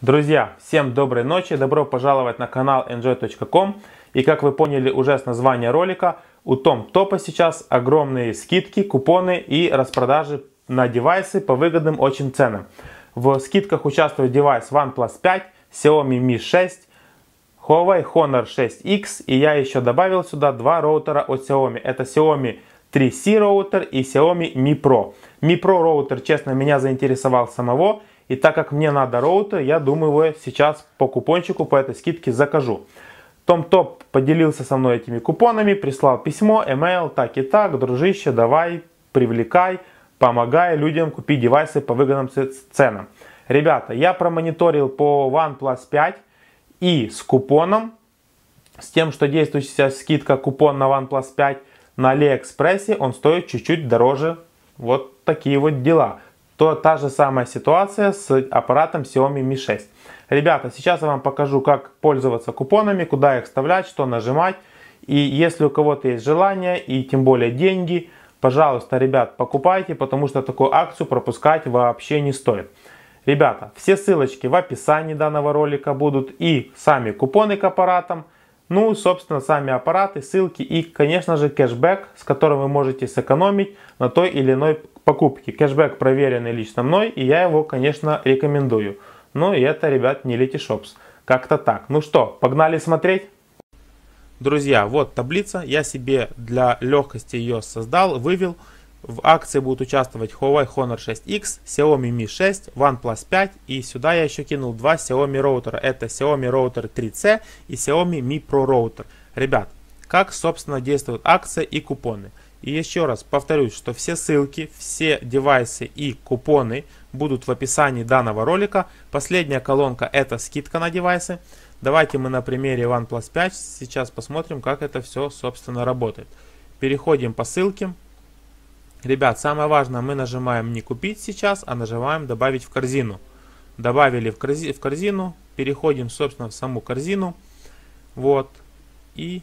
Друзья, всем доброй ночи, добро пожаловать на канал enjoy.com. И как вы поняли уже с названия ролика, у TomTop сейчас огромные скидки, купоны и распродажи на девайсы по выгодным очень ценам. В скидках участвует девайс OnePlus 5, Xiaomi Mi 6, Huawei Honor 6X, и я еще добавил сюда два роутера от Xiaomi. Это Xiaomi 3C роутер и Xiaomi Mi Pro. Mi Pro роутер, честно, меня заинтересовал самого. И так как мне надо роутер, я думаю, его сейчас по купончику, по этой скидке закажу. TomTop поделился со мной этими купонами, прислал письмо, email, так и так, дружище, давай, привлекай, помогай людям купить девайсы по выгодным ценам. Ребята, я промониторил по OnePlus 5 и с купоном, с тем, что действует сейчас скидка, купон на OnePlus 5 на Алиэкспрессе, он стоит чуть-чуть дороже. Вот такие вот дела. Та же самая ситуация с аппаратом Xiaomi Mi 6. Ребята, сейчас я вам покажу, как пользоваться купонами, куда их вставлять, что нажимать. И если у кого-то есть желание и тем более деньги, пожалуйста, ребят, покупайте, потому что такую акцию пропускать вообще не стоит. Ребята, все ссылочки в описании данного ролика будут, и сами купоны к аппаратам, ну, собственно, сами аппараты, ссылки и, конечно же, кэшбэк, с которым вы можете сэкономить на той или иной покупке. Кэшбэк проверенный лично мной, и я его, конечно, рекомендую. Ну и это, ребят, не Letyshops. Как-то так. Ну что, погнали смотреть? Друзья, вот таблица. Я себе для легкости ее создал, вывел. В акции будут участвовать Huawei Honor 6X, Xiaomi Mi 6, OnePlus 5. И сюда я еще кинул два Xiaomi роутера. Это Xiaomi роутер 3C и Xiaomi Mi Pro роутер. Ребят, как, собственно, действуют акции и купоны. И еще раз повторюсь, что все ссылки, все девайсы и купоны будут в описании данного ролика. Последняя колонка — это скидка на девайсы. Давайте мы на примере OnePlus 5 сейчас посмотрим, как это все, собственно, работает. Переходим по ссылке. Ребят, самое важное, мы нажимаем не купить сейчас, а нажимаем добавить в корзину. Добавили в корзину, переходим, собственно, в саму корзину. Вот. И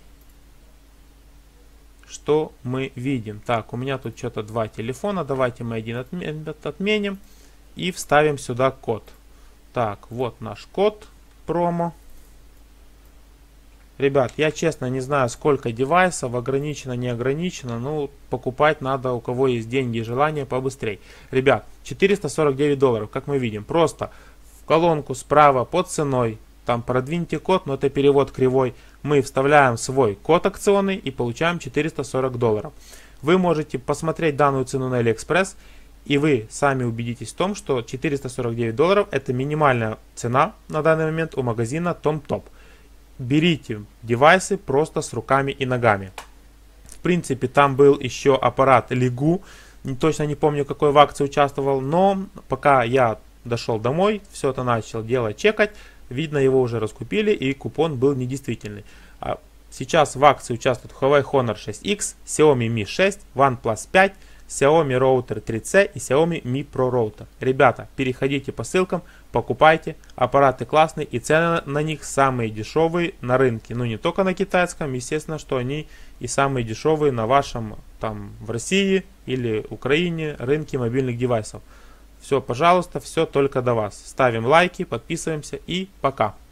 что мы видим? Так, у меня тут что-то два телефона. Давайте мы один отменим и вставим сюда код. Так, вот наш код промо. Ребят, я честно не знаю, сколько девайсов, ограничено, не ограничено. Ну, покупать надо, у кого есть деньги и желание, побыстрее. Ребят, $449, как мы видим. Просто в колонку справа под ценой, там продвиньте код, но это перевод кривой. Мы вставляем свой код акционный и получаем $440. Вы можете посмотреть данную цену на Алиэкспресс, и вы сами убедитесь в том, что $449 это минимальная цена на данный момент у магазина TomTop. Берите девайсы просто с руками и ногами. В принципе, там был еще аппарат Лигу. Точно не помню, какой в акции участвовал. Но пока я дошел домой, все это начал делать, чекать. Видно, его уже раскупили и купон был недействительный. Сейчас в акции участвуют Huawei Honor 6X, Xiaomi Mi 6, OnePlus 5, Xiaomi роутер 3C и Xiaomi Mi Pro роутер. Ребята, переходите по ссылкам, покупайте. Аппараты классные и цены на них самые дешевые на рынке. Ну не только на китайском, естественно, что они и самые дешевые на вашем, там, в России или Украине рынке мобильных девайсов. Все, пожалуйста, все только до вас. Ставим лайки, подписываемся и пока.